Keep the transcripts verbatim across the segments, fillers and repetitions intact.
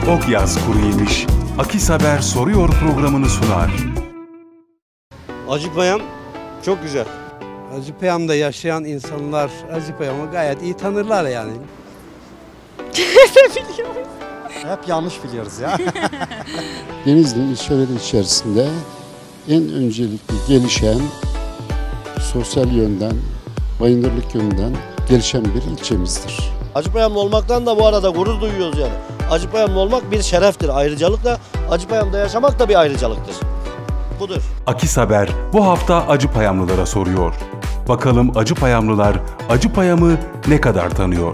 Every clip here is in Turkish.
Çok yaz kuru yemiş. Akis Haber soruyor programını sunar. Acıpayam çok güzel. Acıpayam'da yaşayan insanlar Acıpayam'ı gayet iyi tanırlar yani. Hep yanlış biliyoruz ya. Denizli'nin ilçeleri içerisinde en öncelikli gelişen, sosyal yönden, bayındırlık yönden gelişen bir ilçemizdir. Acıpayamlı olmaktan da bu arada gurur duyuyoruz yani. Acıpayamlı olmak bir şereftir, ayrıcalık da Acıpayam'da yaşamak da bir ayrıcalıktır. Budur. Akis Haber bu hafta Acıpayamlılara soruyor. Bakalım Acıpayamlılar Acıpayam'ı ne kadar tanıyor?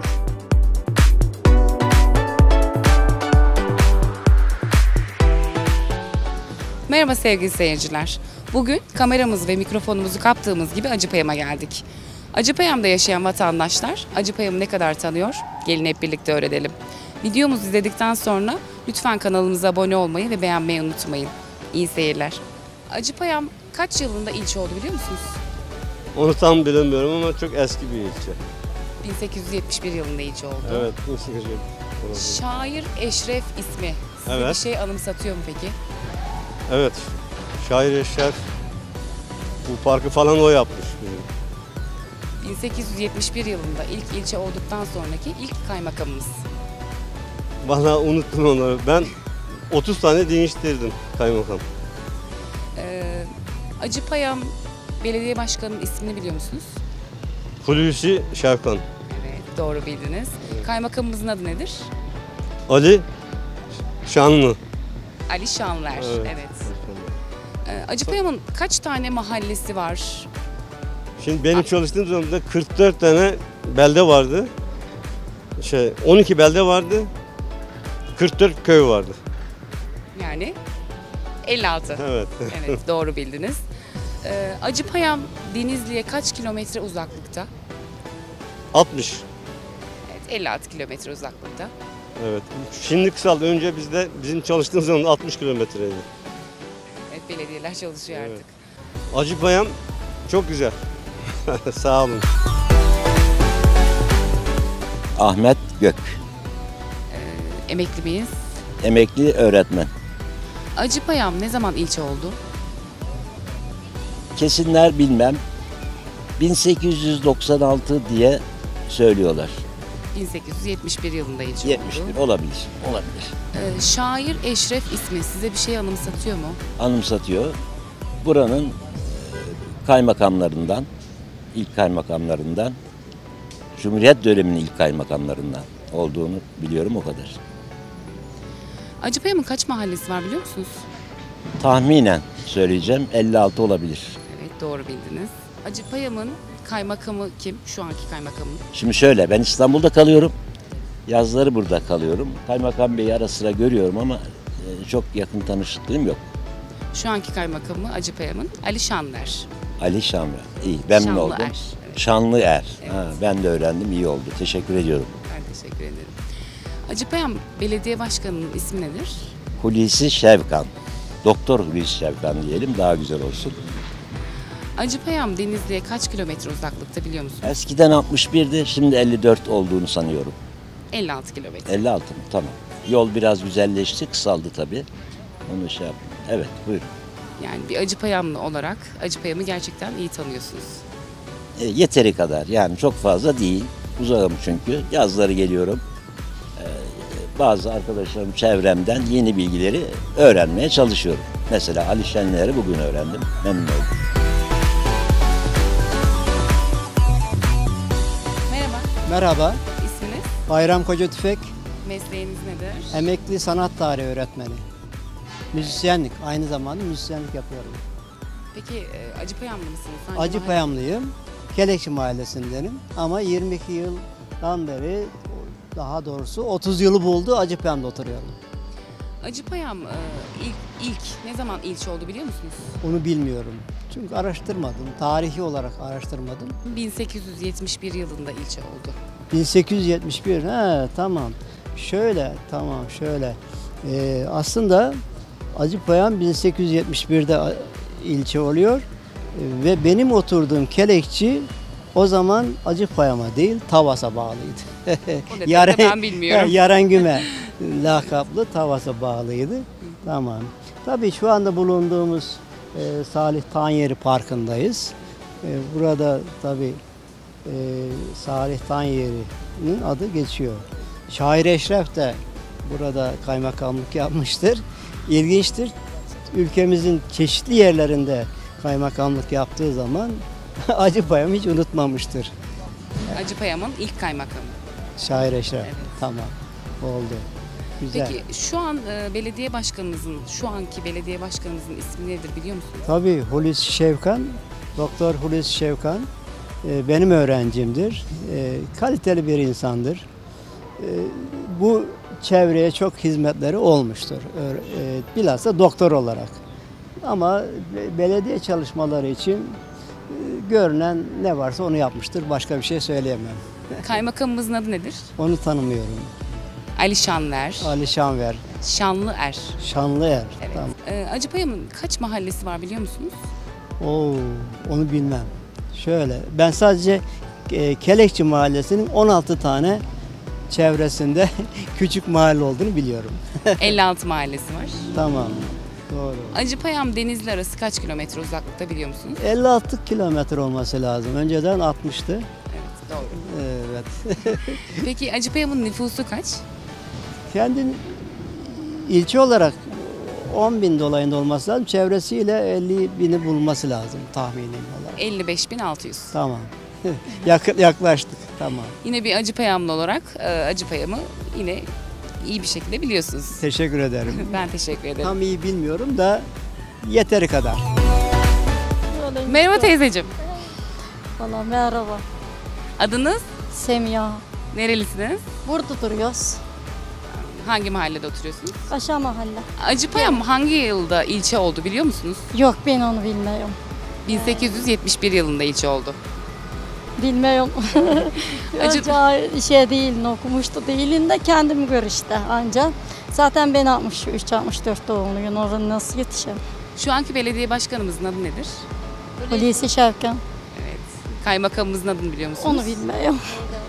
Merhaba sevgili seyirciler. Bugün kameramız ve mikrofonumuzu kaptığımız gibi Acıpayam'a geldik. Acıpayam'da yaşayan vatandaşlar Acıpayam'ı ne kadar tanıyor? Gelin hep birlikte öğrenelim. Videomuzu izledikten sonra lütfen kanalımıza abone olmayı ve beğenmeyi unutmayın. İyi seyirler. Acıpayam kaç yılında ilçe oldu biliyor musunuz? Onu tam bilemiyorum ama çok eski bir ilçe. bin sekiz yüz yetmiş bir yılında ilçe oldu. Evet. bin sekiz yüz yetmiş. Şair Eşref ismi size Evet. bir şey anımsatıyor mu peki? Evet. Şair Eşref bu parkı falan o yapmış. bin sekiz yüz yetmiş bir yılında ilk ilçe olduktan sonraki ilk kaymakamımız. Bana unuttum onları. Ben otuz tane değiştirdim kaymakam. Ee, Acıpayam Belediye Başkanı'nın ismini biliyor musunuz? Hulusi Şevkan. Evet, doğru bildiniz. Kaymakamımızın adı nedir? Ali Şanlı. Ali Şanler. Evet. Evet. Ee, Acıpayam'ın kaç tane mahallesi var? Şimdi benim çalıştığım zamanında kırk dört tane belde vardı. Şey on iki belde vardı. kırk dört köy vardı. Yani elli altı. Evet. Evet, doğru bildiniz. Ee, Acıpayam Denizli'ye kaç kilometre uzaklıkta? altmış. Evet, elli altı kilometre uzaklıkta. Evet. Şimdi kısaldı. Önce bizde bizim çalıştığımız zaman altmış kilometreydi. Evet, belediyeler çalışıyor Evet. artık. Acıpayam çok güzel. Sağ olun. Ahmet Gök, Ee, emekli miyiz? emekli öğretmen. Acıpayam ne zaman ilçe oldu? Kesinler bilmem. bin sekiz yüz doksan altı diye söylüyorlar. bin sekiz yüz yetmiş bir yılında ilçe yetmiş bir oldu. olabilir, olabilir. Ee, Şair Eşref ismi size bir şey anımsatıyor mu? Anımsatıyor. Buranın e, kaymakamlarından, ilk kaymakamlarından, Cumhuriyet döneminin ilk kaymakamlarından olduğunu biliyorum, o kadar. Acıpayam'ın kaç mahallesi var biliyor musunuz? Tahminen söyleyeceğim, elli altı olabilir. Evet, doğru bildiniz. Acıpayam'ın kaymakamı kim? Şu anki kaymakamı. Şimdi şöyle, ben İstanbul'da kalıyorum. Yazları burada kalıyorum. Kaymakam Bey'i ara sıra görüyorum ama e, çok yakın tanışıklığım yok. Şu anki kaymakamı Acıpayam'ın Ali Şanler. Ali Şanlı. İyi, memnun Şanlı oldum. Er, evet. Şanlı Er. Evet. Ha, ben de öğrendim, iyi oldu. Teşekkür ediyorum. Ben teşekkür ederim. Acıpayam Belediye Başkanı'nın ismi nedir? Hulusi Şevkan. Doktor Hulusi Şevkan diyelim, daha güzel olsun. Acıpayam Denizli'ye kaç kilometre uzaklıkta biliyor musunuz? Eskiden altmış birdi, şimdi elli dört olduğunu sanıyorum. elli altı kilometre. elli altı mı? Tamam. Yol biraz güzelleşti, kısaldı tabii. Onu şey yaptım. Evet, buyurun. Yani bir Acıpayamlı olarak Acıpayam'ı gerçekten iyi tanıyorsunuz. E, yeteri kadar, yani çok fazla değil. Uzağım çünkü. Yazları geliyorum. E, bazı arkadaşlarım çevremden yeni bilgileri öğrenmeye çalışıyorum. Mesela Ali Şenler'i bugün öğrendim. Memnun oldum. Merhaba, Merhaba, isminiz, Bayram Koca Tüfek, mesleğiniz nedir? emekli sanat tarihi öğretmeni. Müzisyenlik, aynı zamanda müzisyenlik yapıyorum. Peki e, Acıpayamlı mısınız? Hangi Acıpayamlıyım, Kelekçi Mahallesindenim ama yirmi iki yıldan beri, daha doğrusu otuz yılı buldu Acıpayam'da oturuyorum. mahalle? Acıpayam e, ilk, ilk ne zaman ilçe oldu biliyor musunuz? Onu bilmiyorum. Çünkü araştırmadım, tarihi olarak araştırmadım. bin sekiz yüz yetmiş bir yılında ilçe oldu. bin sekiz yüz yetmiş bir, he tamam. Şöyle, tamam şöyle. Ee, aslında Acıpayam bin sekiz yüz yetmiş birde ilçe oluyor. Ee, ve benim oturduğum Kelekçi o zaman Acıpayam'a değil Tavas'a bağlıydı. O detayı da ben bilmiyorum. Yarengüme. lakaplı Tavas'a bağlıydı. Tamam. Tabii şu anda bulunduğumuz e, Salih Tanyeri Parkı'ndayız. E, burada tabii e, Salih Tanyeri'nin adı geçiyor. Şair Eşref de burada kaymakamlık yapmıştır. İlginçtir. Ülkemizin çeşitli yerlerinde kaymakamlık yaptığı zaman Acıpayam'ı hiç unutmamıştır. Acıpayam'ın ilk kaymakamı. Şair Eşref. Evet. Tamam. Oldu. Güzel. Peki şu an e, belediye başkanımızın, şu anki belediye başkanımızın ismi nedir biliyor musunuz? Tabii Hulusi Şevkan, Doktor Hulusi Şevkan e, benim öğrencimdir. E, kaliteli bir insandır. E, bu çevreye çok hizmetleri olmuştur. E, bilhassa doktor olarak. Ama be- belediye çalışmaları için e, görünen ne varsa onu yapmıştır. Başka bir şey söyleyemem. Kaymakamımızın adı nedir? Onu tanımıyorum. Ali Şanlıer. Ali Şanver, Şanlıer. Şanlıer. Evet. Tamam. E, Acıpayam'ın kaç mahallesi var biliyor musunuz? Oo, onu bilmem. Şöyle, ben sadece e, Kelekçi Mahallesi'nin on altı tane çevresinde küçük mahalle olduğunu biliyorum. elli altı mahallesi var. Tamam, doğru. Acıpayam Denizli arası kaç kilometre uzaklıkta biliyor musunuz? elli altı kilometre olması lazım. Önceden altmıştı. Evet, doğru. Evet. Peki Acıpayam'ın nüfusu kaç? Kendin ilçe olarak on bin dolayında olması lazım. Çevresiyle elli bini bulması lazım tahmini olarak. elli beş bin altı yüz. Tamam. Yak- yaklaştık. Tamam. Yine bir Acıpayamlı olarak e, Acıpayam'ı yine iyi bir şekilde biliyorsunuz. Teşekkür ederim. Ben teşekkür ederim. Tam iyi bilmiyorum da yeteri kadar. Merhaba teyzeciğim. Valla merhaba. Adınız? Semiha. Nerelisiniz? Burada duruyoruz. Hangi mahallede oturuyorsunuz? Aşağı mahalle. Acıpayam hangi yılda ilçe oldu biliyor musunuz? Yok ben onu bilmiyorum. bin sekiz yüz yetmiş bir yılında ilçe oldu. Bilmiyorum. Acı- Önce şey değil, okumuştu değilin de kendim gör işte ancak. Zaten ben altmış üç altmış dört doğumluyum. Orada nasıl yetişeyim? Şu anki belediye başkanımızın adı nedir? Hulusi Şevkan. Evet. Kaymakamımızın adını biliyor musunuz? Onu bilmiyorum.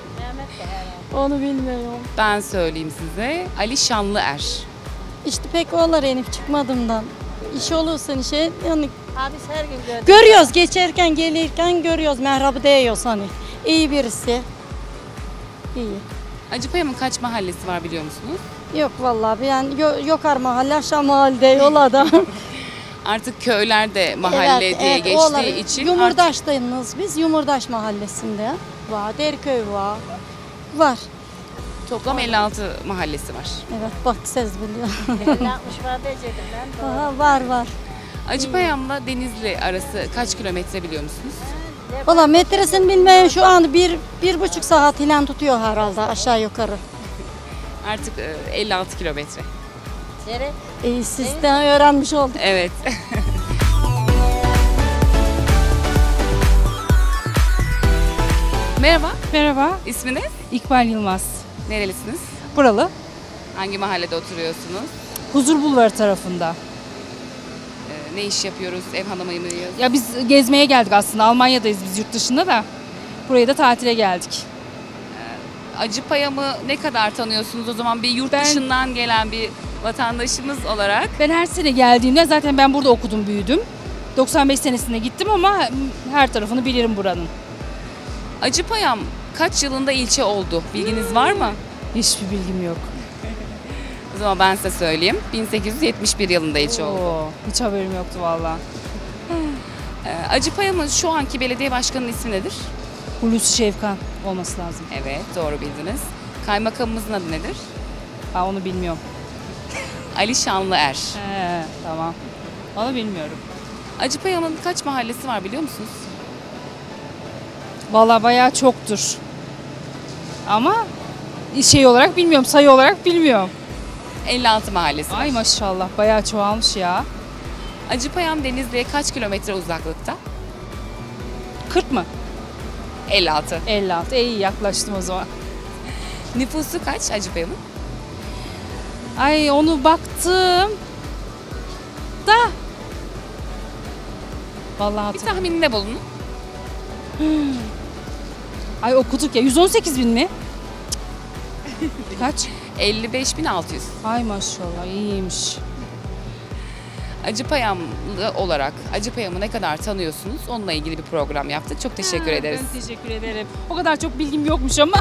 Onu bilmiyorum. Ben söyleyeyim size. Ali Şanlıer. İşte pek olar enip çıkmadığımdan. İş olursa şey yani Abi her gün gördüm. görüyoruz geçerken gelirken görüyoruz merhaba değiyoruz hani. İyi birisi. İyi. Acıpayam'ın kaç mahallesi var biliyor musunuz? Yok vallahi yani yo- Yokar mahalle aşağı mahallede yola da. Artık köylerde mahalle Evet, diye evet, geçtiği olar. için artık Yumurdaş'tayız biz. Yumurdaş mahallesinde var. Derköy var. Var. toplam elli altı mahallesi var. Evet bak siz biliyor. elli altmış var diyecektim ben. Doğru. Aha, var var. Acıpayam'la Denizli arası kaç kilometre biliyor musunuz? Valla metresini bilmeyen şu an bir, bir buçuk saat ilan tutuyor herhalde aşağı yukarı. Artık e, elli altı kilometre. Seri. İyi sizden öğrenmiş olduk. Evet. Merhaba, Merhaba, isminiz? İkbal Yılmaz. Nerelisiniz? Buralı. Hangi mahallede oturuyorsunuz? Huzur Bulvarı tarafında. Ee, ne iş yapıyoruz? Ev hanımı mıyız? Ya biz gezmeye geldik aslında. Almanya'dayız biz yurt dışında da. Buraya da tatile geldik. Acıpayam'ı ne kadar tanıyorsunuz o zaman bir yurt Ben- dışından gelen bir vatandaşımız olarak? Ben her sene geldiğimde zaten ben burada okudum, büyüdüm. doksan beş senesinde gittim ama her tarafını bilirim buranın. Acıpayam kaç yılında ilçe oldu? Bilginiz var mı? Hiçbir bilgim yok. O zaman ben size söyleyeyim. bin sekiz yüz yetmiş bir yılında ilçe oldu. Oo, hiç haberim yoktu vallahi. Ee, Acıpayam'ın şu anki belediye başkanının ismi nedir? Hulusi Şevkan olması lazım. Evet, doğru bildiniz. Kaymakamımızın adı nedir? Ben onu bilmiyorum. Ali Şanlıer. He, tamam. Onu bilmiyorum. Acıpayam'ın kaç mahallesi var biliyor musunuz? Vallahi bayağı çoktur. Ama şey olarak bilmiyorum, sayı olarak bilmiyorum. elli altı mahallesi var. Ay maşallah bayağı çoğalmış ya. Acıpayam Denizli'ye kaç kilometre uzaklıkta? kırk mı? elli altı. elli altı. İyi yaklaştım o zaman. Nüfusu kaç Acıpayam'ın? Ay onu baktım da vallahi Bir hatırlamıyorum. tahmininde bulunun. Ay okuduk ya yüz on sekiz bin mi? Cık. Kaç? elli beş bin altı yüz. Ay maşallah iyiymiş. Acıpayamlı olarak Acıpayam'ı ne kadar tanıyorsunuz? Onunla ilgili bir program yaptık. Çok teşekkür Ha, ederiz. Ben teşekkür ederim. O kadar çok bilgim yokmuş ama.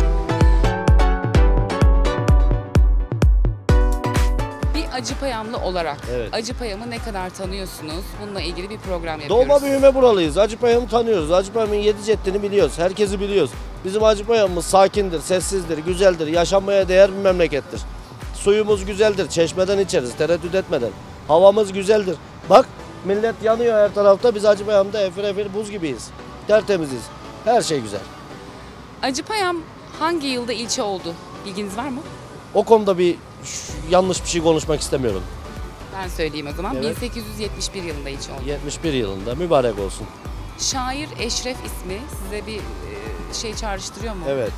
Bir Acıpayamlı olarak Evet. Acıpayam'ı ne kadar tanıyorsunuz? Bununla ilgili bir program yapıyoruz. Doğma büyüme buralıyız. Acıpayam'ı tanıyoruz. Acıpayam'ın yedi ceddini biliyoruz. Herkesi biliyoruz. Bizim Acıpayam'ımız sakindir, sessizdir, güzeldir. Yaşanmaya değer bir memlekettir. Suyumuz güzeldir. Çeşmeden içeriz tereddüt etmeden. Havamız güzeldir. Bak millet yanıyor her tarafta. Biz Acıpayam'da efir efir buz gibiyiz. Tertemiziz. Her şey güzel. Acıpayam hangi yılda ilçe oldu? Bilginiz var mı? O konuda bir ş- yanlış bir şey konuşmak istemiyorum. Ben söyleyeyim o zaman. Evet. bin sekiz yüz yetmiş bir yılında ilçe oldu. yetmiş bir yılında mübarek olsun. Şair Eşref ismi size bir e, şey çağrıştırıyor mu? Evet.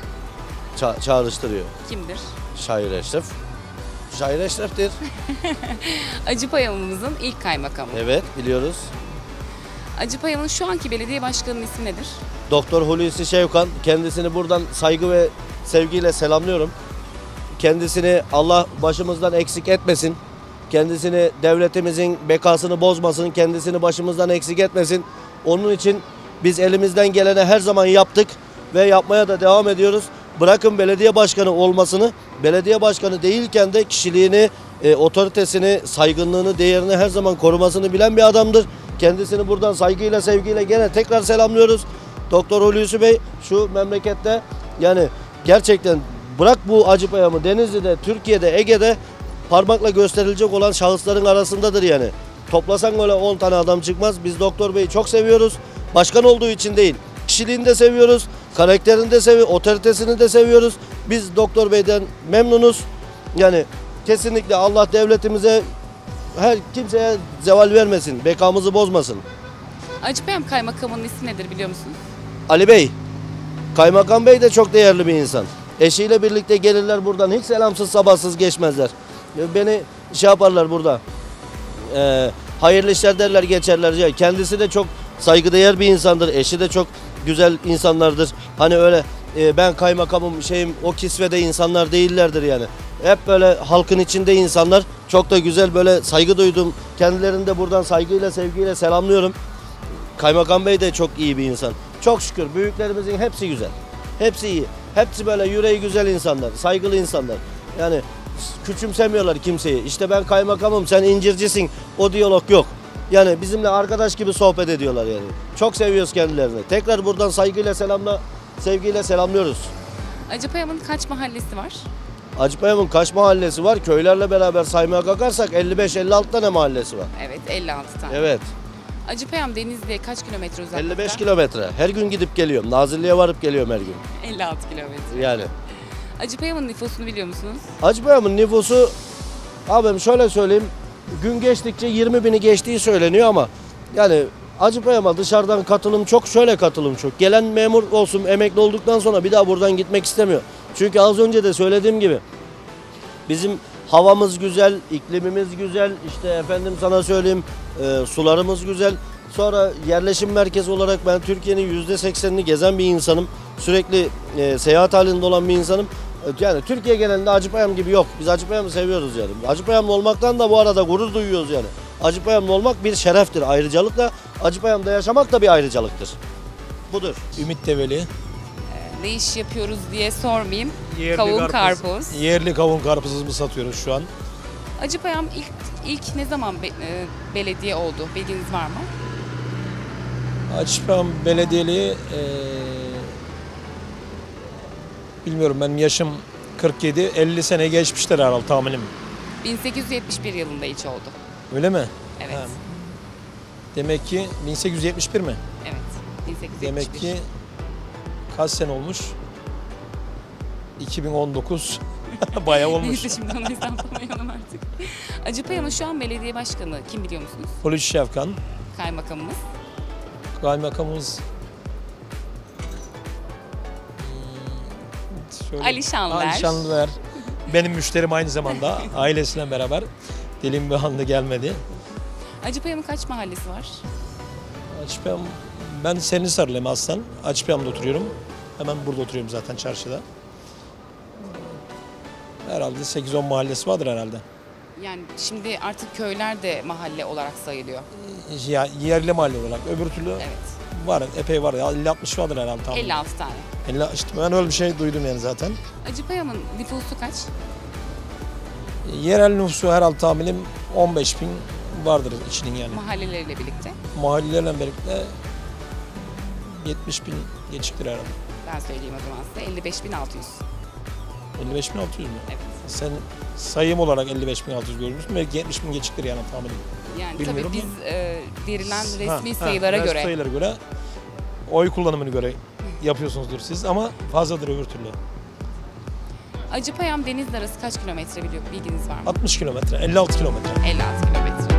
Ça- çağrıştırıyor. Kimdir? Şair Eşref. Şair Eşref'tir. Acıpayam'ımızın ilk kaymakamı. Evet biliyoruz. Acıpayam'ın şu anki belediye başkanının ismi nedir? Doktor Hulusi Şevkan, kendisini buradan saygı ve sevgiyle selamlıyorum. Kendisini Allah başımızdan eksik etmesin. Kendisini devletimizin bekasını bozmasın. Kendisini başımızdan eksik etmesin. Onun için biz elimizden geleni her zaman yaptık ve yapmaya da devam ediyoruz. Bırakın belediye başkanı olmasını, belediye başkanı değilken de kişiliğini, e, otoritesini, saygınlığını, değerini her zaman korumasını bilen bir adamdır. Kendisini buradan saygıyla, sevgiyle gene tekrar selamlıyoruz. Doktor Hulusi Bey şu memlekette yani gerçekten bırak bu Acıpayam'ı Denizli'de, Türkiye'de, Ege'de parmakla gösterilecek olan şahısların arasındadır yani. Toplasan öyle on tane adam çıkmaz. Biz Doktor Bey'i çok seviyoruz. Başkan olduğu için değil. Kişiliğini de seviyoruz. Karakterini de seviyoruz. Otoritesini de seviyoruz. Biz Doktor Bey'den memnunuz. Yani kesinlikle Allah devletimize her kimseye zeval vermesin. Bekamızı bozmasın. Acıpayam kaymakamının ismi nedir biliyor musunuz? Ali Bey, Kaymakam Bey de çok değerli bir insan. Eşiyle birlikte gelirler buradan. Hiç selamsız sabahsız geçmezler. Beni şey yaparlar burada. Ee, hayırlı işler derler geçerler. Kendisi de çok saygıdeğer bir insandır. Eşi de çok güzel insanlardır. Hani öyle e, ben kaymakamım şeyim o kisvede insanlar değillerdir yani. Hep böyle halkın içinde insanlar. Çok da güzel böyle saygı duydum. Kendilerini de buradan saygıyla sevgiyle selamlıyorum. Kaymakam Bey de çok iyi bir insan. Çok şükür büyüklerimizin hepsi güzel. Hepsi iyi. Hepsi böyle yüreği güzel insanlar, saygılı insanlar. Yani küçümsemiyorlar kimseyi. İşte ben kaymakamım, sen incircisin. O diyalog yok. Yani bizimle arkadaş gibi sohbet ediyorlar yani. Çok seviyoruz kendilerini. Tekrar buradan saygıyla selamla, sevgiyle selamlıyoruz. Acıpayam'ın kaç mahallesi var? Acıpayam'ın kaç mahallesi var? Köylerle beraber saymaya kalkarsak elli beş elli altı tane mahallesi var. Evet, elli altı tane. Evet. Acıpayam Denizli'ye kaç kilometre uzaklıkta? elli beş kilometre. Her gün gidip geliyorum. Nazilli'ye varıp geliyorum her gün. elli altı kilometre. Yani. Acıpayam'ın nüfusunu biliyor musunuz? Acıpayam'ın nüfusu abim şöyle söyleyeyim. Gün geçtikçe yirmi bini geçtiği söyleniyor ama yani Acıpayam'a dışarıdan katılım çok, şöyle katılım çok. Gelen memur olsun emekli olduktan sonra bir daha buradan gitmek istemiyor. Çünkü az önce de söylediğim gibi bizim havamız güzel, iklimimiz güzel, işte efendim sana söyleyeyim e, sularımız güzel. Sonra yerleşim merkezi olarak ben Türkiye'nin yüzde seksenini gezen bir insanım. Sürekli e, seyahat halinde olan bir insanım. Yani Türkiye genelinde Acıpayam gibi yok. Biz Acıpayam'ı seviyoruz yani. Acıpayamlı olmaktan da bu arada gurur duyuyoruz yani. Acıpayamlı olmak bir şereftir, ayrıcalıkla. Acıpayam'da yaşamak da bir ayrıcalıktır. Budur. Ümit Develi. Ne iş yapıyoruz diye sormayayım. Yerli Kavun karpuz. karpuz. Yerli kavun karpuzumuzu satıyoruz şu an. Acıpayam ilk ilk ne zaman be- e, belediye oldu? Bilginiz var mı? Acıpayam Belediyeliği eee, bilmiyorum benim yaşım kırk yedi elli sene geçmiştir herhalde tahminim. bin sekiz yüz yetmiş bir yılında ilçe oldu. Öyle mi? Evet. Ha. Demek ki bin sekiz yüz yetmiş bir mi? Evet. bin sekiz yüz yetmiş bir. Demek ki kaç sene olmuş? iki bin on dokuz. Bayağı olmuş. Neyse şimdi onu hesaplamayalım artık. Acıpayam'ın şu an belediye başkanı kim biliyor musunuz? Hulusi Şevkan. Kaymakamımız. Kaymakamımız Şöyle, Ali Şanlıer. Ali Şanlıer. Benim müşterim aynı zamanda ailesiyle beraber. Dilim bir anda gelmedi. Acıpayam'ın kaç mahallesi var? Acıpayam, ben Serinhisarlıyım aslen. Acıpayam'da oturuyorum. Hemen burada oturuyorum zaten çarşıda. Herhalde sekiz on mahallesi vardır herhalde. Yani şimdi artık köyler de mahalle olarak sayılıyor. Ya, yerli mahalle olarak. Öbür türlü Evet. var, epey var. Ya, elli altmış vardır herhalde. Tamam. elli altı tane. elli, işte ben öyle bir şey duydum yani zaten. Acıpayam'ın nüfusu kaç? Yerel nüfusu herhalde tahminim on beş bin vardır içinin yani. Mahalleleriyle birlikte. Mahallelerle birlikte yetmiş bin geçiktir herhalde. Ben söyleyeyim o zaman size. elli beş bin altı yüz. elli beş bin altı yüz mü? Evet. Sen sayım olarak elli beş bin altı yüz görmüşsün. Belki yetmiş bin geçiktir yani tahminim. Yani Bilmiyorum tabii biz e, verilen resmi Ha, sayılara ha, göre. sayılara göre, oy kullanımını göre yapıyorsunuzdur siz ama fazladır öbür türlü. Acıpayam Denizli arası kaç kilometre biliyor, bilginiz var mı? altmış kilometre, elli altı kilometre. elli altı kilometre.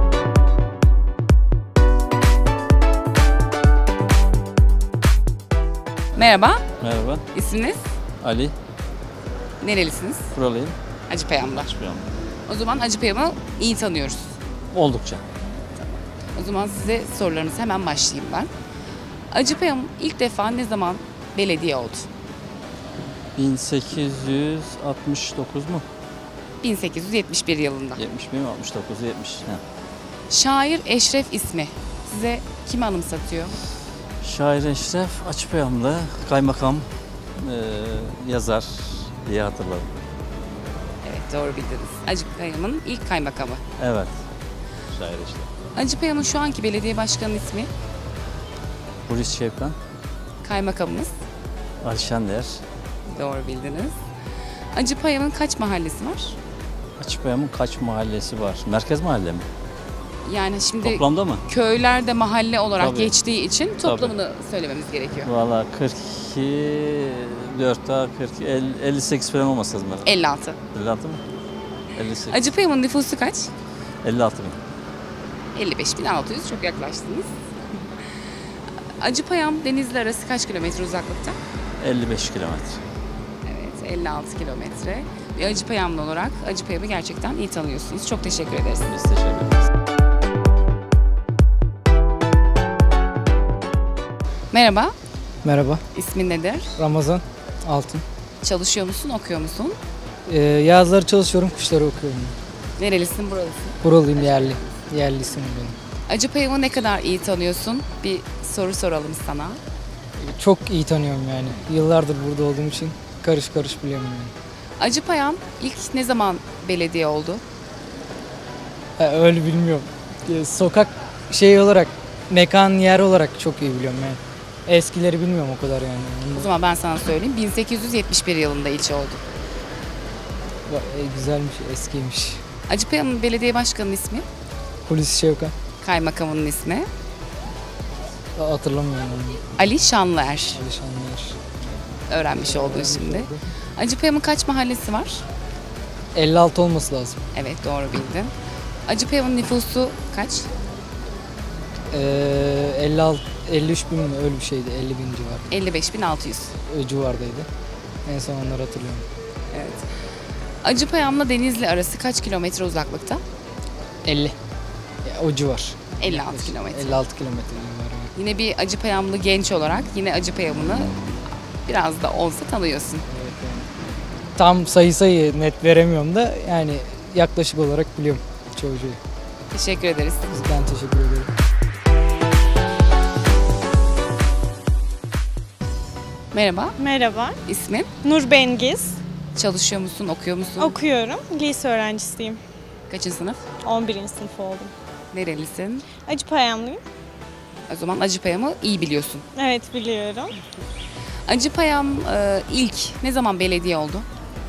Merhaba, Merhaba, isminiz? Ali. Nerelisiniz? Buralıyım. Acıpayam'da. Acıpayam'da. O zaman Acıpayam'ı iyi tanıyoruz. Oldukça. O zaman size sorularınızı hemen başlayayım ben. Acıpayam ilk defa ne zaman belediye oldu? bin sekiz yüz altmış dokuz mu? bin sekiz yüz yetmiş bir yılında. yetmiş bir mi? altmış dokuz, yetmiş. Ha. Şair Eşref ismi size kimi anımsatıyor? Şair Eşref Acıpayamlı, kaymakam, e, yazar diye hatırladım. Evet, doğru bildiniz. Acıpayam'ın ilk kaymakamı. Evet, Şair Eşref. Acıpayam'ın şu anki belediye başkanı ismi? Hulusi Şevkan, Kaymakamımız. Alişan Der. Doğru bildiniz. Acıpayam'ın kaç mahallesi var? Acıpayam'ın kaç mahallesi var? Merkez mahalle mi? Yani şimdi Toplamda mı? köylerde mahalle olarak Tabii. geçtiği için toplamını söylememiz gerekiyor. Valla kırk iki, dört daha kırk, elli, elli sekiz falan olması lazım. elli altı. elli altı mı? elli sekiz. Acıpayam'ın nüfusu kaç? elli altı bin. elli beş bin altı yüz, çok yaklaştınız. Acıpayam Denizli arası kaç kilometre uzaklıkta? elli beş kilometre. Evet, elli altı kilometre. Bir Acıpayamlı olarak Acıpayam'ı gerçekten iyi tanıyorsunuz. Çok teşekkür ederiz. Biz teşekkür ederiz. Merhaba, Merhaba, ismin nedir? Ramazan Altın. Çalışıyor musun, okuyor musun? Ee, yazları çalışıyorum, kışları okuyorum. Nerelisin, buralısın? Buralıyım, yerli. Yerlisim benim. Acıpayam'ı ne kadar iyi tanıyorsun? Bir soru soralım sana. Çok iyi tanıyorum yani. Yıllardır burada olduğum için karış karış biliyorum yani. Acıpayam ilk ne zaman belediye oldu? Ha, öyle bilmiyorum. Ee, Sokak şey olarak, mekan yer olarak çok iyi biliyorum yani. Eskileri bilmiyorum o kadar yani. O zaman ben sana söyleyeyim. bin sekiz yüz yetmiş bir yılında ilçe oldu. E, güzelmiş, eskiymiş. Acıpayam'ın belediye başkanının ismi? Hulusi Şevkan. Kaymakamının ismi? Hatırlamıyorum onu. Ali Şanlıer. Ali Şanlıer. Öğrenmiş oldun şimdi. Acıpayam'ın kaç mahallesi var? elli altı olması lazım. Evet, doğru bildin. Acıpayam'ın nüfusu kaç? Ee, elli altı, elli üç bin mi öyle bir şeydi, elli bin civarı. elli beş bin altı yüz. O civardaydı. En son onları hatırlıyorum. Evet. Acıpayam'la Denizli arası kaç kilometre uzaklıkta? elli. Ya, o civar. elli altı kilometre. elli altı kilometre civarı. Yine bir Acıpayamlı genç olarak yine Acıpayam'ını biraz da olsa tanıyorsun. Evet, yani. Tam sayı sayı net veremiyorum da yani yaklaşık olarak biliyorum çoğu şeyi. Teşekkür ederiz. Ben teşekkür ederim. Merhaba. Merhaba. İsmin? Nur Bengiz. Çalışıyor musun, okuyor musun? Okuyorum. Lise öğrencisiyim. Kaçıncı sınıf? on birinci sınıf oldum. Nerelisin? Acıpayamlıyım. O zaman Acıpayam'ı iyi biliyorsun. Evet, biliyorum. Acıpayam e, ilk ne zaman belediye oldu?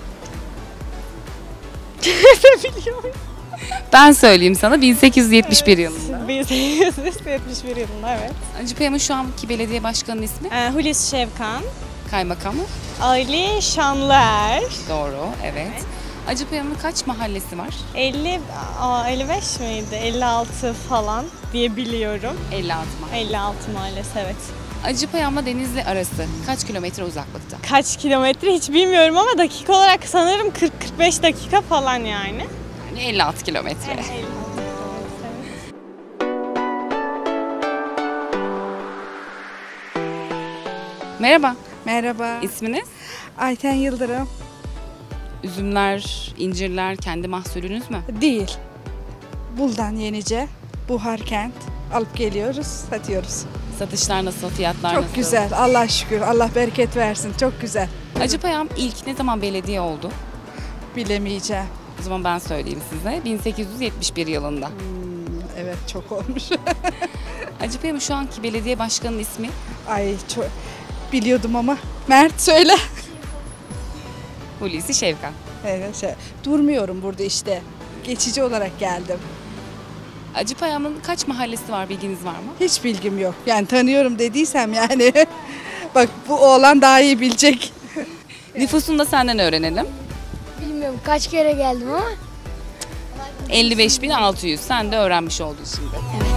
Biliyorum. Ben söyleyeyim sana, bin sekiz yüz yetmiş bir yılında. bin sekiz yüz yetmiş bir yılında, evet. Acıpayam'ın şu anki belediye başkanının ismi? Ee, Hulusi Şevkan. Kaymakamı? Ali Şanlıer. Doğru, evet. Acıpayam'ın kaç mahallesi var? elli, aa, elli beş miydi? elli altı falan diye biliyorum. elli altı mahalle. elli altı mahallesi, evet. Acıpayam'la Denizli arası kaç kilometre uzaklıkta? Kaç kilometre hiç bilmiyorum ama dakika olarak sanırım kırk kırk beş dakika falan yani. Yani elli altı kilometre. Evet, elli altı kilometre, Merhaba. Merhaba. İsminiz? Ayten Yıldırım. Üzümler, incirler kendi mahsulünüz mü? Değil. Buldan Yenice, Buharkent alıp geliyoruz, satıyoruz. Satışlar nasıl, fiyatlar Çok nasıl? güzel, Allah şükür, Allah bereket versin, çok güzel. Acıpayam ilk ne zaman belediye oldu? Bilemeyeceğim. O zaman ben söyleyeyim size. bin sekiz yüz yetmiş bir yılında. Hmm, evet, çok olmuş. Acıpayam'ın şu anki belediye başkanının ismi? Ay çok biliyordum ama. Mert söyle. Hulusi Şevkan. Evet, şey, durmuyorum burada işte. Geçici olarak geldim. Acıpayam'ın kaç mahallesi var, bilginiz var mı? Hiç bilgim yok. Yani tanıyorum dediysem yani. Bak bu oğlan daha iyi bilecek. Nüfusunu da senden öğrenelim. Bilmiyorum kaç kere geldim ama. elli beş bin altı yüz. Sen de öğrenmiş oldun şimdi. Evet.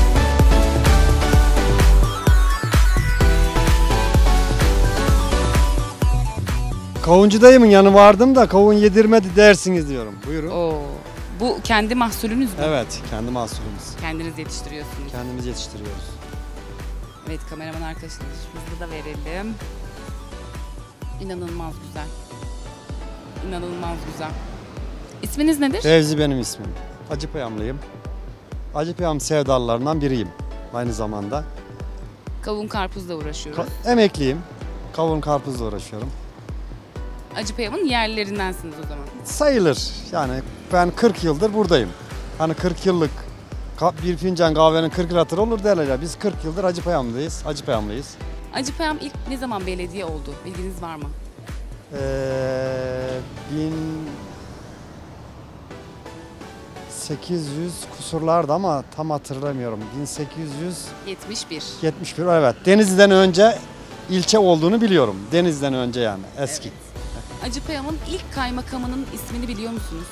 Kavuncu dayımın yanı vardım da kavun yedirmedi dersiniz diyorum. Buyurun. Oo. Bu kendi mahsulünüz mü? Evet, kendi mahsulümüz. Kendiniz yetiştiriyorsunuz. Kendimiz yetiştiriyoruz. Evet, kameraman arkadaşımızı da verelim. İnanılmaz güzel. İnanılmaz güzel. İsminiz nedir? Fevzi benim ismim. Acıpayamlıyım. Acıpayam sevdalılarından biriyim aynı zamanda. Kavun karpuzla uğraşıyoruz. Ka- emekliyim. Kavun karpuzla uğraşıyorum. Acıpayam'ın yerlilerindensiniz o zaman. Sayılır. Yani ben kırk yıldır buradayım. Hani kırk yıllık bir fincan kahvenin kırk lira olur derler ya. Biz kırk yıldır Acıpayam'dayız. Acıpayamlıyız. Acıpayam ilk ne zaman belediye oldu? Bilginiz var mı? Ee, bin sekiz yüz kusurlardı ama tam hatırlamıyorum. bin sekiz yüz yetmiş bir. yetmiş bir evet. Denizli'den önce ilçe olduğunu biliyorum. Denizli'den önce yani eski. Evet. Acıpayam'ın ilk kaymakamının ismini biliyor musunuz?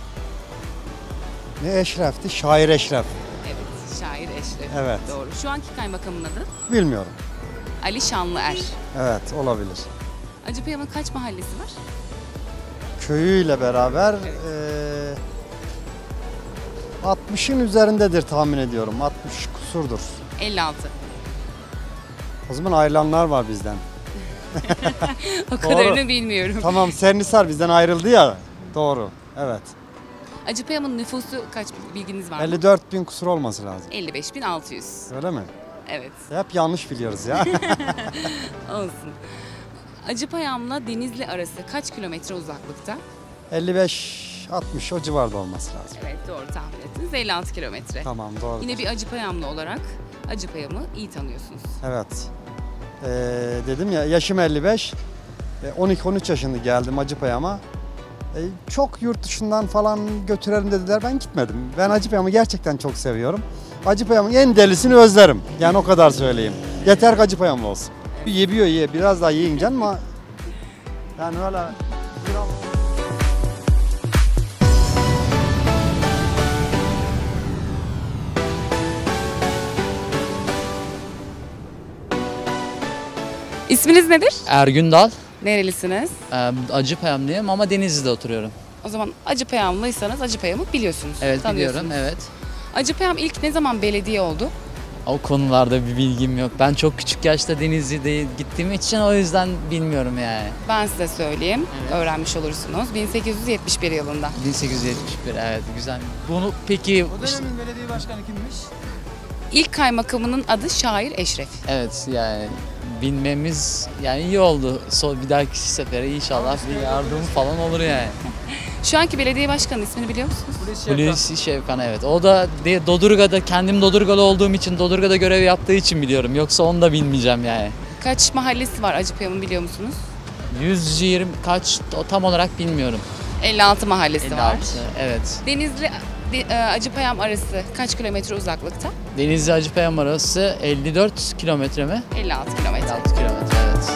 Ne Eşref'ti? Şair Eşref. Evet, Şair Eşref. Evet. Doğru. Şu anki kaymakamın adı? Bilmiyorum. Ali Şanlıer. Evet, olabilir. Acıpayam'ın kaç mahallesi var? Köyüyle beraber evet. e, altmışın üzerindedir tahmin ediyorum. altmış kusurdur. elli altı. O zaman ayrılanlar var bizden. O kadarını bilmiyorum. Tamam, Sernisar bizden ayrıldı ya. Doğru, evet. Acıpayam'ın nüfusu kaç, bilginiz var mı? elli dört bin kusur olması lazım. elli beş bin altı yüz. Öyle mi? Evet. Hep yanlış biliyoruz ya. Olsun. Acıpayam'la Denizli arası kaç kilometre uzaklıkta? elli beş altmış o civarda olması lazım. Evet, doğru tahmin ettiniz. elli altı kilometre. Tamam, doğru. Yine bir Acıpayamlı olarak Acıpayam'ı iyi tanıyorsunuz. Evet. Ee, dedim ya yaşım elli beş. on iki on üç yaşında geldim Acıpayam'a. Ee, çok yurt dışından falan götürelim dediler. Ben gitmedim. Ben Acıpayam'ı gerçekten çok seviyorum. Acıpayam'ın en delisini özlerim. Yani o kadar söyleyeyim. Yeter ki Acıpayamlı olsun. Yiyor ye. Biraz daha yiyin canım ama yani öyle biraz... İsminiz nedir? Ergün Dal. Nerelisiniz? Ee, Acıpayamlıyım ama Denizli'de oturuyorum. O zaman Acıpayamlıysanız Acıpayam'ı biliyorsunuz. Evet, biliyorum, evet. Acıpayam ilk ne zaman belediye oldu? O konularda bir bilgim yok. Ben çok küçük yaşta Denizli'de gittiğim için o yüzden bilmiyorum yani. Ben size söyleyeyim, evet. Öğrenmiş olursunuz. bin sekiz yüz yetmiş bir yılında. bin sekiz yüz yetmiş bir, evet, güzel. Bunu peki... O dönemin belediye başkanı kimmiş? İlk kaymakamının adı Şair Eşref. Evet, yani bilmemiz yani iyi oldu. So, bir dahaki sefere inşallah bir yardım falan olur yani. Şu anki belediye başkanı ismini biliyor musunuz? Hulusi Şevkan, evet. O da de, Dodurga'da, kendim Dodurgalı olduğum için, Dodurga'da görev yaptığı için biliyorum. Yoksa onu da bilmeyeceğim yani. Kaç mahallesi var Acıpayam'ın biliyor musunuz? yüz yirmi kaç tam olarak bilmiyorum. elli altı mahallesi elli altı, var. Evet. Denizli Acıpayam arası kaç kilometre uzaklıkta? Denizli Acıpayam arası elli dört kilometre mi? elli altı kilometre. elli altı kilometre, evet.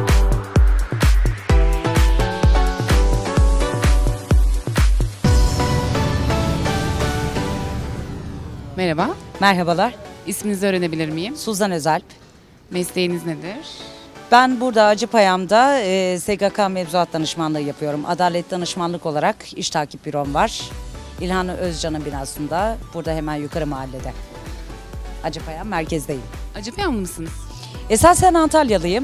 Merhaba. Merhabalar. İsminizi öğrenebilir miyim? Suzan Özalp. Mesleğiniz nedir? Ben burada Acıpayam'da e, S G K mevzuat danışmanlığı yapıyorum. Adalet danışmanlık olarak iş takip bürom var. İlhan Özcan'ın binasında, burada hemen yukarı mahallede. Acıpayam merkezdeyim. Acıpayamlı mısınız? Esasen Antalyalıyım.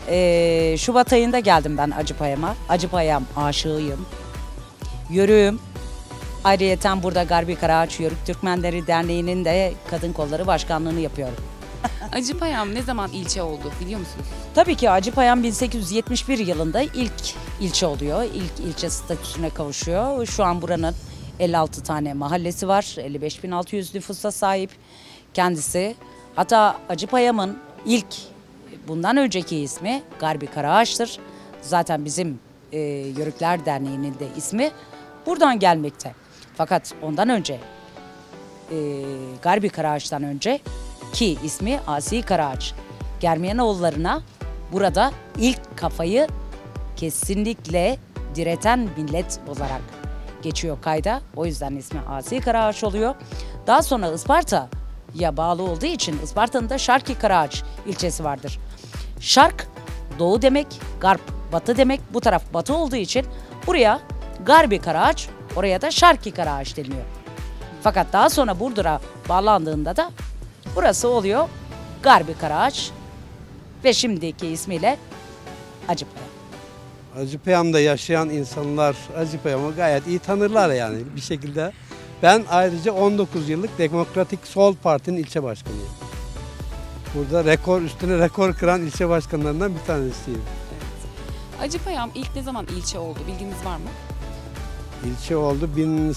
Ee, Şubat ayında geldim ben Acıpayam'a. Acıpayam aşığıyım. Yörüğüm. Ayrıyeten burada Garbi Karaağaç Yörük Türkmenleri Derneği'nin de Kadın Kolları Başkanlığı'nı yapıyorum. Acıpayam ne zaman ilçe oldu biliyor musunuz? Tabii ki Acıpayam bin sekiz yüz yetmiş bir yılında ilk ilçe oluyor. İlk ilçe statüsüne kavuşuyor. Şu an buranın elli altı tane mahallesi var. elli beş bin altı yüz nüfusa sahip kendisi. Hatta Acıpayam'ın ilk bundan önceki ismi Garbi Karaağaç'tır. Zaten bizim e, Yörükler Derneği'nin de ismi buradan gelmekte. Fakat ondan önce e, Garbi Karaağaç'tan önce ki ismi Asi Karaağaç. Germiyanoğullarına burada ilk kafayı kesinlikle direten millet olarak geçiyor kayda. O yüzden ismi Asi Karaağaç oluyor. Daha sonra Isparta'ya bağlı olduğu için Isparta'nın da Şarki Karaağaç ilçesi vardır. Şark doğu demek, garp batı demek. Bu taraf batı olduğu için buraya Garbi Karaağaç, oraya da Şarki Karaağaç deniyor. Fakat daha sonra Burdur'a bağlandığında da burası oluyor Garbi Karaağaç ve şimdiki ismiyle Acıpayam. Acıpayam'da yaşayan insanlar Acıpayam'ı gayet iyi tanırlar yani bir şekilde. Ben ayrıca on dokuz yıllık Demokratik Sol Parti'nin ilçe başkanıyım. Burada rekor üstüne rekor kıran ilçe başkanlarından bir tanesiyim. Evet. Acıpayam ilk ne zaman ilçe oldu bilginiz var mı? İlçe oldu bin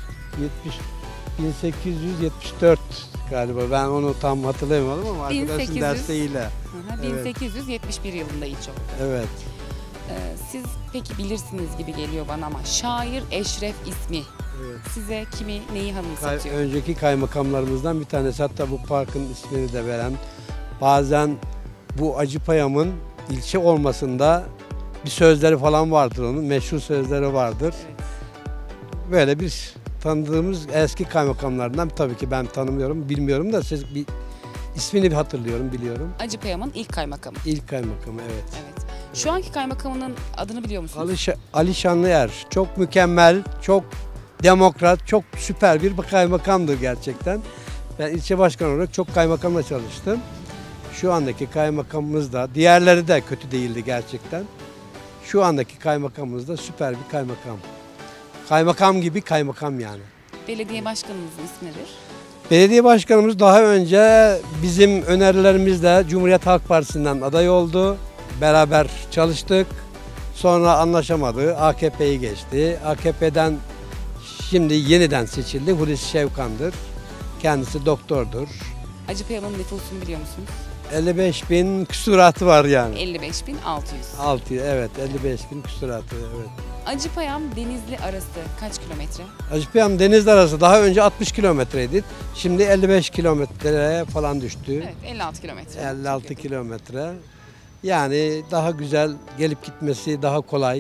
sekiz yüz yetmiş dört galiba. Ben onu tam hatırlayamadım ama arkadaşın desteğiyle. bin sekiz yüz yetmiş bir evet. Yılında ilçe oldu. Evet. Ee, siz peki bilirsiniz gibi geliyor bana ama şair Eşref ismi evet. Size kimi neyi anımsatıyor? Kay, önceki kaymakamlarımızdan bir tanesi, hatta bu parkın ismini de veren, bazen bu Acıpayam'ın ilçe olmasında bir sözleri falan vardır, onun meşhur sözleri vardır. Evet. Böyle bir tanıdığımız eski kaymakamlardan, tabii ki ben tanımıyorum, bilmiyorum da siz bir ismini bir hatırlıyorum, biliyorum. Acıpayam'ın ilk kaymakamı. İlk kaymakamı, evet. Evet. Şu anki kaymakamının adını biliyor musunuz? Ali, Ali Şanlıer. Çok mükemmel, çok demokrat, çok süper bir kaymakamdır gerçekten. Ben ilçe başkanı olarak çok kaymakamla çalıştım. Şu andaki kaymakamımız da, diğerleri de kötü değildi gerçekten. Şu andaki kaymakamımız da süper bir kaymakam. Kaymakam gibi kaymakam yani. Belediye başkanımızın ismi nedir? Belediye başkanımız daha önce bizim önerilerimizle Cumhuriyet Halk Partisi'nden aday oldu. Beraber çalıştık. Sonra anlaşamadı. A K P'yi geçti. A K P'den şimdi yeniden seçildi. Hulusi Şevkan'dır. Kendisi doktordur. Acıpayam'ın nüfusunu biliyor musunuz? elli beş bin küsuratı var yani. elli beş bin altı yüz. altı, evet, elli beş bin küsuratı, evet. Acıpayam Denizli arası kaç kilometre? Acıpayam Denizli arası daha önce altmış kilometreydi. Şimdi elli beş kilometreye falan düştü. Evet, elli altı kilometre. elli altı kilometre. Yani daha güzel, gelip gitmesi daha kolay.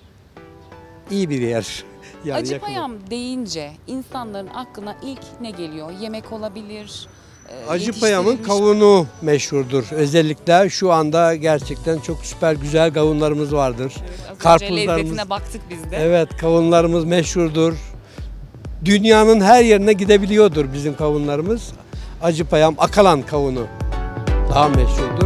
İyi bir yer. Yani Acıpayam yakın deyince insanların aklına ilk ne geliyor? Yemek olabilir. E, Acıpayam'ın kavunu meşhurdur. Özellikle şu anda gerçekten çok süper güzel kavunlarımız vardır. Evet, karpuzlarımız. Lezzetine baktık biz de. Evet, kavunlarımız meşhurdur. Dünyanın her yerine gidebiliyordur bizim kavunlarımız. Acıpayam Akalan kavunu daha meşhurdur.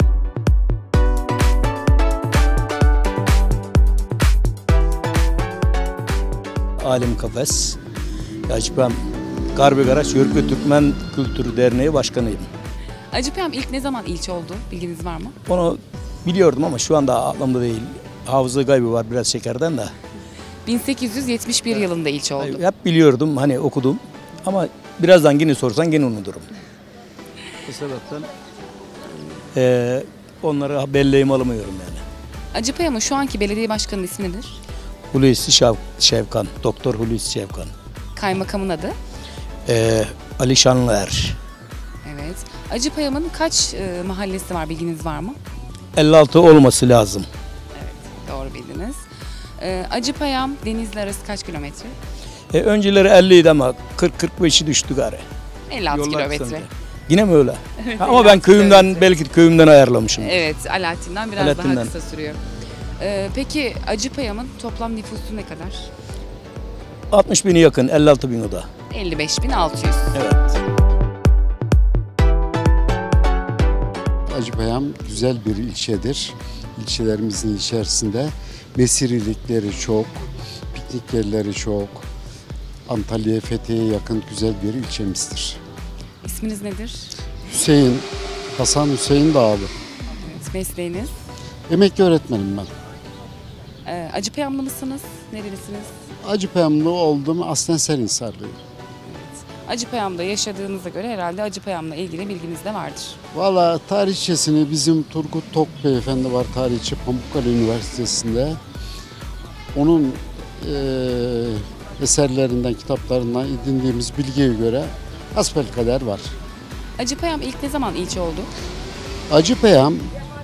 Alim Kafes, Acıpayam Garbi Karaağaç Yörük Türkmen Kültürü Derneği Başkanıyım. Acıpayam ilk ne zaman ilçe oldu? Bilginiz var mı? Onu biliyordum ama şu anda aklımda değil. Hafıza kaybı var biraz şekerden de. bin sekiz yüz yetmiş bir yılında ilçe oldu. Hep biliyordum, hani okudum ama birazdan yine sorsan yine unuturum. Bu sebepten e, onları belleğim alamıyorum yani. Acıpayam'ın şu anki belediye başkanının ismi nedir? Hulusi Şevkan, Doktor Hulusi Şevkan. Kaymakamın adı? Ee, Ali Şanlıer. Evet. Acıpayam'ın kaç e, mahallesi var, bilginiz var mı? elli altı olması lazım. Evet, doğru bildiniz. E, Acıpayam Denizli arası kaç kilometre? E, önceleri elliydi ama kırk kırk beşi düştü gari. elli altı kilometre. Yine mi öyle? Evet, ama ben köyümden kilometre. Belki köyümden ayarlamışım. Evet, Alaaddin'den biraz Alaaddin'den. daha kısa sürüyor. E, peki Acıpayam'ın toplam nüfusu ne kadar? altmış bini yakın, elli altı bin o da. elli beş bin altı yüz. Evet. Acıpayam güzel bir ilçedir. İlçelerimizin içerisinde mesirilikleri çok, piknik yerleri çok. Antalya Fethiye'ye yakın güzel bir ilçemizdir. İsminiz nedir? Hüseyin, Hasan Hüseyin Dağlı. Evet, mesleğiniz? Emekli öğretmenim ben. Ee, Acıpayamlı mısınız? Nerelisiniz? Acıpayamlı oldum, aslen Serinhisarlıyım. Acıpayam'da yaşadığınıza göre herhalde Acıpayam'la ilgili bilginiz de vardır. Valla tarihçesini bizim Turgut Tok Beyefendi var, tarihçi Pamukkale Üniversitesi'nde. Onun e, eserlerinden, kitaplarından edindiğimiz bilgiye göre hasbelkader var. Acıpayam ilk ne zaman ilçe oldu? Acıpayam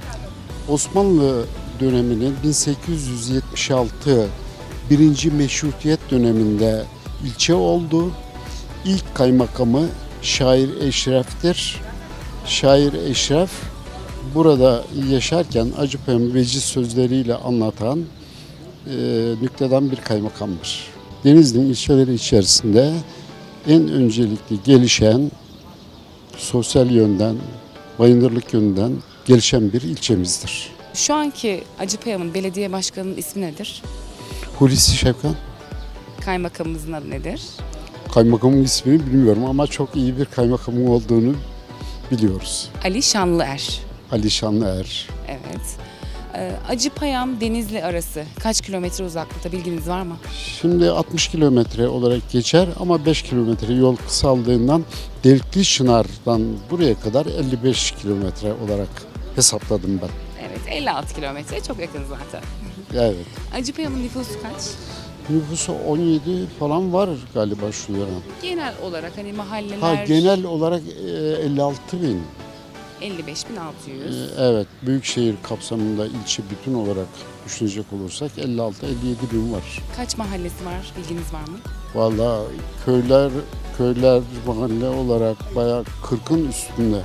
Osmanlı döneminin bin sekiz yüz yetmiş altı birinci Meşrutiyet döneminde ilçe oldu. İlk kaymakamı Şair Eşref'tir. Şair Eşref burada yaşarken Acıpayam veciz sözleriyle anlatan e, nüktedan bir kaymakamdır. Denizli'nin ilçeleri içerisinde en öncelikli gelişen, sosyal yönden, bayındırlık yönden gelişen bir ilçemizdir. Şu anki Acıpayam'ın belediye başkanının ismi nedir? Hulusi Şevkan. Kaymakamımızın adı nedir? Kaymakamın ismini bilmiyorum ama çok iyi bir kaymakamın olduğunu biliyoruz. Ali Şanlıer. Ali Şanlıer. Evet. Ee, Acıpayam Denizli arası kaç kilometre uzaklıkta, bilginiz var mı? Şimdi altmış kilometre olarak geçer ama beş kilometre yol kısaldığından Delikli Çınar'dan buraya kadar elli beş kilometre olarak hesapladım ben. Evet, elli altı kilometre, çok yakın zaten. Evet. Acıpayam'ın nüfusu kaç? Nüfusu on yedi falan var galiba şu dönem. Genel olarak hani mahalleler... Ha, genel olarak elli altı bin. elli beş bin altı yüz. Evet, büyükşehir kapsamında ilçe bütün olarak düşünecek olursak elli altı elli yedi bin var. Kaç mahallesi var, bilginiz var mı? Vallahi köyler köyler mahalle olarak bayağı kırkın üstünde.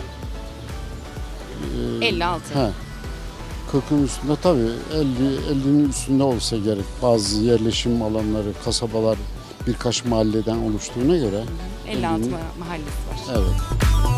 Ee, elli altı. He. kırkın üstünde tabii elli ellinin üstünde olsa gerek. Bazı yerleşim alanları, kasabalar birkaç mahalleden oluştuğuna göre. elli altı mahallesi var. Evet.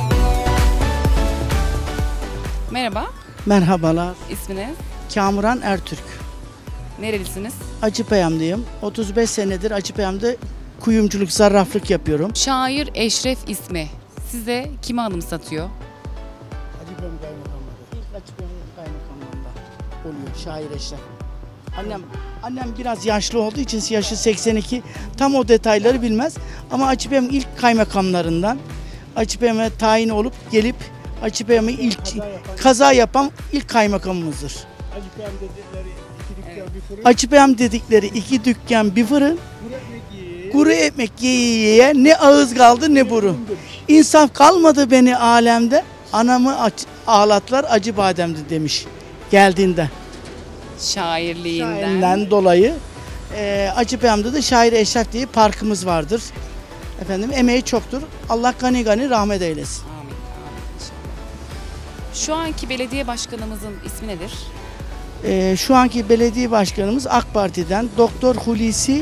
Merhaba. Merhabalar. İsminiz? Kamuran Ertürk. Nerelisiniz? Acıpayamlıyım. otuz beş senedir Acıpayam'da kuyumculuk, zarraflık yapıyorum. Şair Eşref ismi size kimi anımsatıyor? Acıpayam kaymakamları. İlk Acıpayam kaymakamlarında oluyor Şair Eşref. Annem annem biraz yaşlı olduğu için yaşı seksen iki. Tam o detayları bilmez. Ama Acıpayam ilk kaymakamlarından. Acıpayam'a tayin olup gelip Acıpayam'ı ilk kaza yapan, kaza yapan ilk kaymakamımızdır. Acıpayam dedikleri iki dükkan bir fırın. Acıpayam dedikleri iki dükkan bir fırın. Kuru ekmek yiye ne ağız kaldı ne burun. İnsaf kalmadı beni alemde. Anamı ağlatlar acı bademdi demiş geldiğinde. Şairliğinden. Şairinden dolayı e, Acıpayam'da da Şair Eşref diye parkımız vardır. Efendim emeği çoktur. Allah gani gani rahmet eylesin. Amin, amin inşallah. Şu anki belediye başkanımızın ismi nedir? E, şu anki belediye başkanımız AK Parti'den Doktor Hulusi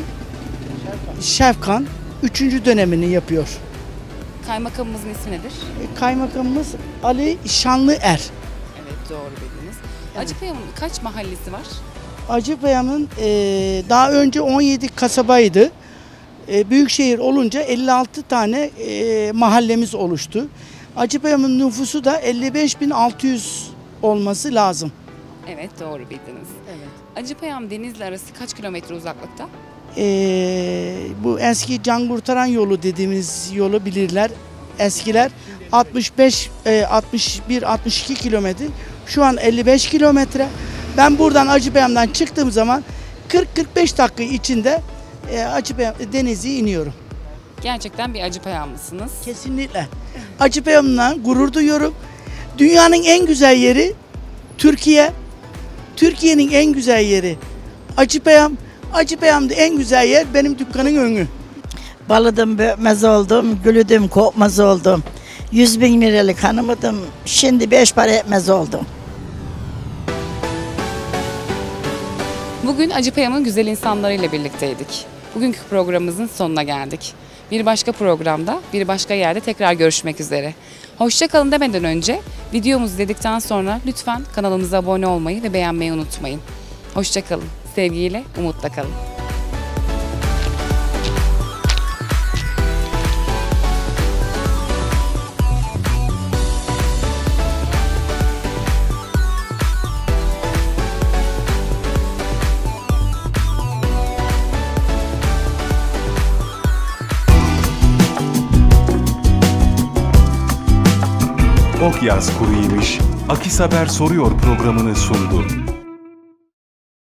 Şevkan üçüncü dönemini yapıyor. Kaymakamımızın ismi nedir? E, kaymakamımız Ali Şanlıer. Evet, doğru bildiniz. Acıpayam'ın kaç mahallesi var? Acıpayam'ın e, daha önce on yedi kasabaydı. E, büyükşehir olunca elli altı tane e, mahallemiz oluştu. Acıpayam'ın nüfusu da elli beş bin altı yüz olması lazım. Evet, doğru bildiniz. Evet. Acıpayam Denizli arası kaç kilometre uzaklıkta? E, bu eski can kurtaran yolu dediğimiz yolu bilirler eskiler. altmış beş, altmış bir, altmış iki kilometre. Şu an elli beş kilometre. Ben buradan Acıpayam'dan çıktığım zaman kırk kırk beş dakika içinde e, Acıpayam Denizli'ye iniyorum. Gerçekten bir Acıpayamlısınız. Kesinlikle. Acıpayam'la gurur duyuyorum. Dünyanın en güzel yeri Türkiye. Türkiye'nin en güzel yeri Acıpayam. Acıpayam'da en güzel yer benim dükkanın önü. Balıdım, bökmez oldum, gülüdüm, kopmaz oldum. Yüz bin liralık hanımıdım, şimdi beş para etmez oldum. Bugün Acıpayam'ın güzel insanlarıyla birlikteydik. Bugünkü programımızın sonuna geldik. Bir başka programda, bir başka yerde tekrar görüşmek üzere. Hoşça kalın demeden önce videomuzu izledikten sonra lütfen kanalımıza abone olmayı ve beğenmeyi unutmayın. Hoşça kalın. Sevgiyle, umutla kalın. Okyaz Kuru Yemiş, Akis Haber Soruyor programını sundu.